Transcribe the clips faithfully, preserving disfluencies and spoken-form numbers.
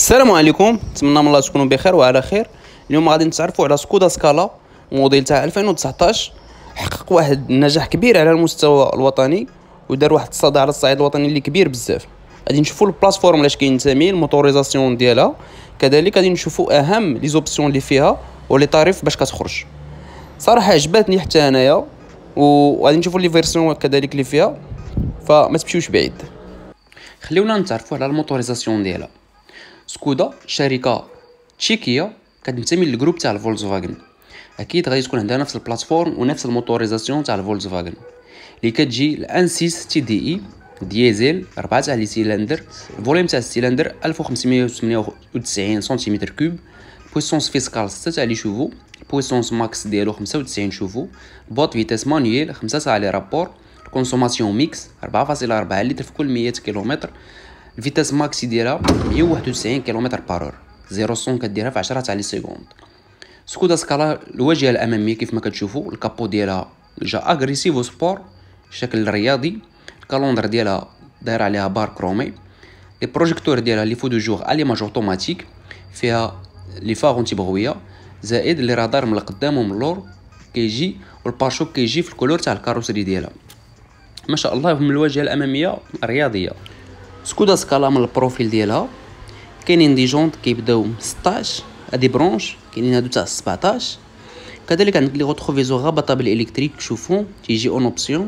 السلام عليكم، نتمنى من الله تكونوا بخير وعلى خير. اليوم غادي نتعرفوا على سكودا سكالا موديل تاع ألفين وتسعطاش. حقق واحد النجاح كبير على المستوى الوطني ودار واحد الصدى على الصعيد الوطني اللي كبير بزاف. غادي نشوفوا البلاتفورم لاش كينتمي، الموتوريزاسيون ديالها، كذلك غادي نشوفوا اهم لي زوبسيون اللي فيها ولي طاريف باش كتخرج. صراحه عجبتني حتى انايا، وغادي نشوفوا لي فيرسيون كذلك اللي فيها، فما تمشيوش بعيد. خليونا نتعرفوا على الموتوريزاسيون ديالها. سكودا شركه تشيكيه كتنتمي للجروب تاع الفولكسواغن. اكيد غادي تكون عندها نفس البلاتفورم ونفس الموتوريزاسيون تاع الفولكسواغن اللي كتجي الان ستة تي دي اي ديزل أربعة تاع لي سيلندر. الفوليوم تاع السيلندر ألف وخمسمية وثمانية وتسعين سنتيمتر كوب. بويسونس فيسكال ستة تاع لي شوفو. بويسونس ماكس ديالو خمسة وتسعين شوفو. بوط فيتاس مانيويل خمسة تاع لي رابور. الكونسوماسيون ميكس أربعة فاصلة أربعة لتر في كل مية كيلومتر. الفيتاس ماكسي ديالها مية وواحد وتسعين كيلومتر بارور. زيرو صون كديرها في عشرة تاع لي سكوند. سكودا سكالا الواجهه الاماميه كيف ما كتشوفوا، الكابو ديالها جا اغريسيف وسبور شكل رياضي. الكالوندر ديالها داير عليها بار كرومي. لي بروجيكتور ديالها لي فو دو جور اليماج اوتوماتيك، فيها لي فار اونتي بغويه، زائد لي رادار من القدام ومن اللور كيجي، والبارشوك كيجي في الكولور تاع الكاروسري ديالها. ما شاء الله من الواجهه الاماميه رياضيه. سكودا سكالا من البروفيل ديالها كاينين دي جونط كيبداو من ستاش، هادي برونش كاينين هادو تاع سبعطاش. كذلك عندك لي غوتروفيزور غابطه بالالكتريك شوفون تيجي اون اوبسيون.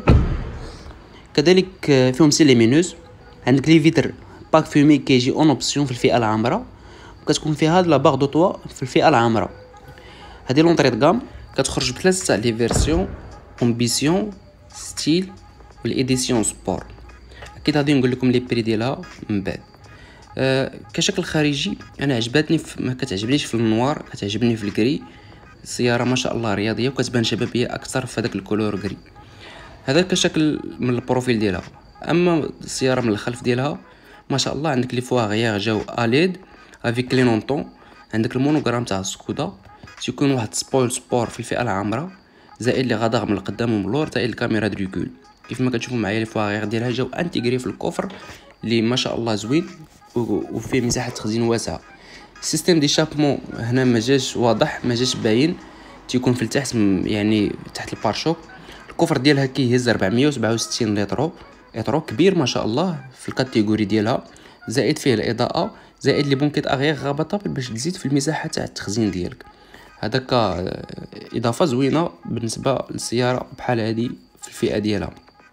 كذلك فيهم سي ليمينوز. عندك لي فيتر باك فومي كيجي اون اوبسيون في الفئه العامره، وكتكون فيها هاد لا باغ دو طوا في الفئه العامره. هادي لونطري د غام كتخرج بثلاثه تاع لي فيرسيون: امبيسيون، ستيل، والايديسيون سبور. اكيد غادي نقول لكم لي بري ديالها من بعد. أه كشكل خارجي انا عجبتني، ما كتعجبنيش في النوار، كتعجبني في الكري. السياره ما شاء الله رياضيه وكتبان شبابيه اكثر في هذاك الكولور كري. هذا كشكل من البروفيل ديالها. اما السياره من الخلف ديالها ما شاء الله عندك لي فوا غيار جاو اليد افيك كلينونطون. عندك المونوغرام تاع سكودا، تيكون واحد سبويل سبور في الفئه العامره، زائد لي غدار من القدام ومن اللور، زائد الكاميرا دريكول. كيف ما كتشوفوا معايا لي فوا غيار ديالها جاو انتيغري في الكوفر اللي ما شاء الله زوين وفيه مساحه تخزين واسعه. السيستم دي شابمون هنا ما جاش واضح، ما جاش باين، تيكون في التحت يعني تحت البارشوك. الكفر ديالها كيهز أربعمية وسبعة وستين لتر، اطرو كبير ما شاء الله في الكاتيجوري ديالها. زائد فيه الاضاءه، زائد لي بونكيت اغيير غابطه باش تزيد في المساحه تاع التخزين ديالك. هذاك اضافه زوينه بالنسبه للسياره بحال هذه في الفئه ديالها.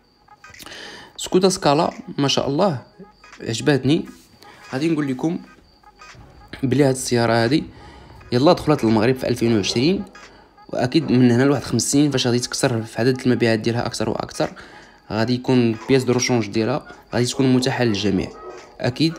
سكودا سكالا ما شاء الله عجبتني. غادي نقول لكم بلي هاد السياره هادي يلا دخلت للمغرب في ألفين وعشرين، واكيد من هنا لواحد خمس سنين فاش غادي تكسر في عدد المبيعات ديالها اكثر واكثر، غادي يكون بياس دو روشونج ديالها غادي تكون متاحه للجميع. اكيد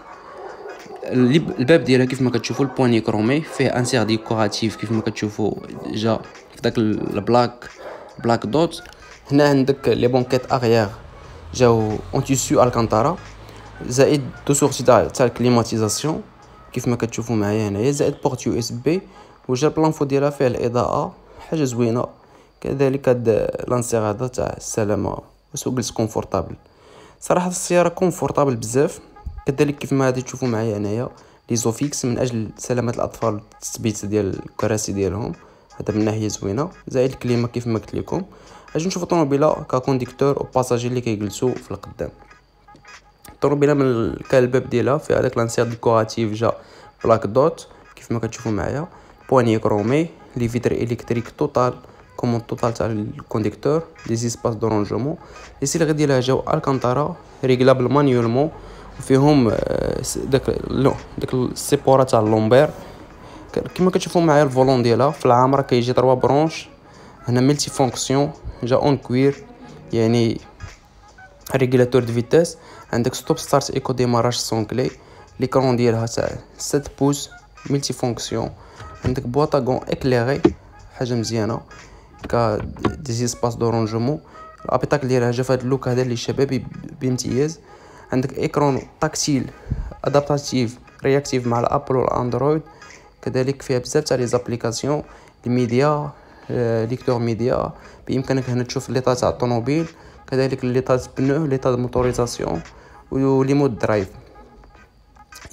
الباب ديالها كيف ما كتشوفوا البواني كرومي، فيه انسير ديكوراتيف كيف ما كتشوفوا جا في داك البلاك بلاك دوت. هنا عندك لي بونكيت اغيير جاو اون تيسيو الكانتارا، زائد دو سورتي تاع الكليماتيزاسيون كيف ما كتشوفوا معايا هنايا، زائد بورت يو اس بي، وجا البلانفو ديالها فيه الاضاءه حاجه زوينه. كذلك هاد لانسير هذا تاع السلامه وسوق كونفورطابل. صراحه السياره كونفورطابل بزاف. كذلك كيف ما غادي تشوفوا معايا هنايا لي زوفيكس من اجل سلامه الاطفال والتثبيت ديال الكراسي ديالهم، هذا من ناحيه زوينه. زائد الكليمه كيف ما قلت لكم. اجي نشوفوا الطوموبيله ككونديكتور وباساجي اللي كيجلسوا في القدام. الطوموبيله من الباب ديالها في هذاك لانسير ديكوراتيف جا بلاك دوت كيف ما كتشوفوا معايا، بواني كرومي، لي فيتر الكتريك توتال، كوموند توتال تاع الكونديكتور، لي سباس دو رونجمون. لي سيلغ ديالها جاو الكانتارا ريغلابل مانيولمون، وفيهم داك لو داك السيبورا تاع اللومبير. كما كتشوفوا معايا الفولون ديالها في العامره كيجي تروا برونش. هنا ملتي فونكسيون جا اون كوير، يعني ريغولاتور دو فيتاس. عندك ستوب ستارت ايكو ديماراج سون كلي. ليكرون ديالها تاع سبعة بوز ملتي فونكسيون. عندك بواطاغون اكليري حاجه مزيانه كا دي سباس دو رونجمون. الابيتاك ديالها جا فهاد اللوك هذا اللي شبابي بامتياز. عندك ايكرون تاكتيل ادابتاتيف رياكتيف مع الابل والاندرويد. كذلك فيها بزاف تاع لي زابليكاسيون الميديا، ليكتور ميديا، بامكانك هنا تشوف ليطا تاع الطوموبيل، كذلك ليطا بنو، ليطا موتوريزاسيون، ولي مود درايف.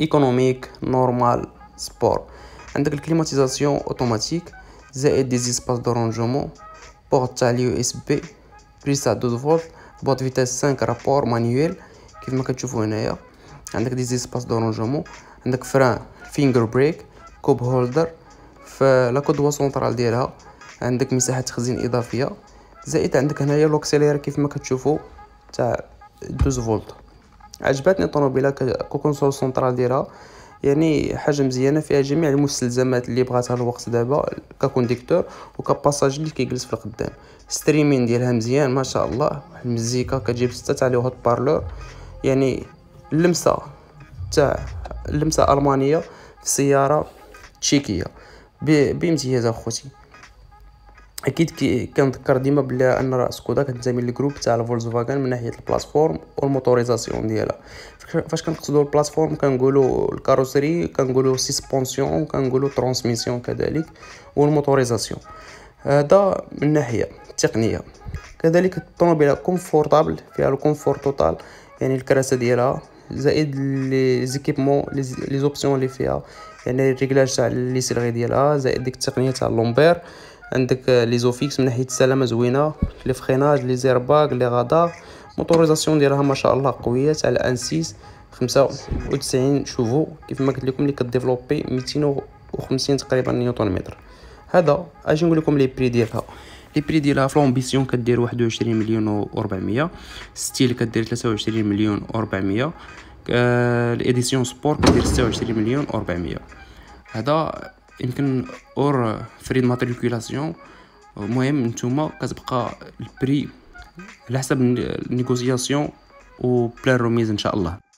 ايكونوميك نورمال سبور. عندك الكليماتيزاسيون اوتوماتيك زائد دي زيسباس دو رونجمون، بورت تاع اليو اس بي، بريس تاع اثناش فولت، بورت فيتاس خمسة رابور مانيويل كيف ما كتشوفوا هنايا. عندك دي زيسباس دو رونجمون، عندك فران فينجر بريك، كوب هولدر في لا كودوا سونطرال ديالها، عندك مساحه تخزين اضافيه، زائد عندك هنايا لوكسيلير كيف ما كتشوفوا تاع اثناش فولت. عجبتني الطوموبيله كوكونسول سونطرال ديالها، يعني حاجه مزيانه، فيها جميع المستلزمات اللي بغاتها الوقت دابا ككونديكتور وكباساجي اللي كيجلس في القدام. ستريمين ديالها مزيان ما شاء الله، المزيكا كتجيب ستة تاع لي هوت بارلور، يعني اللمسه تاع اللمسه المانيه في سياره تشيكيه بامتياز اخوتي. اكيد كي كنذكر ديما بلي ان سكودا كتنتمي للجروب تاع الفولكسفاغن من ناحيه البلاتفورم والموتوريزاسيون ديالها. فاش كنقصدوا البلاتفورم كنقولوا الكاروسري، كنقولوا سسبونسيون، كنقولوا ترانسميسيون كذلك، والموتوريزاسيون. هذا من ناحيه التقنيه. كذلك الطوموبيله كومفورطابل، فيها الكونفور توتال، يعني الكراسه ديالها زائد لي زيكيبمون لي زوبسيون اللي فيها، يعني الريغلاج تاع لي سيلغي ديالها، زائد ديك التقنيه تاع اللومبير. عندك لي زوفيكس من ناحيه السلامه زوينه، لي فريناج، لي زيرباغ، لي غادار. موتوريزاسيون ديالها ما شاء الله قويه، تاع ان ستة خمسة وتسعين شوفو كيف ما قلت لكم، اللي كديفلوبي مئتين وخمسين تقريبا نيوتن متر. هذا اجي نقول لكم لي بري ديالها. لي بري ديالها فلومبيسيون كدير واحد وعشرين مليون وأربعمية، ستيل كدير ثلاثة وعشرين مليون وأربعمية، آه الاديسيون سبور كدير ستة وعشرين مليون وأربعمية. هذا يمكن اور فري ماتريكولاسيون. المهم نتوما كتبقى البري على حسب النيغوسياسيون وبلا روميز ان شاء الله.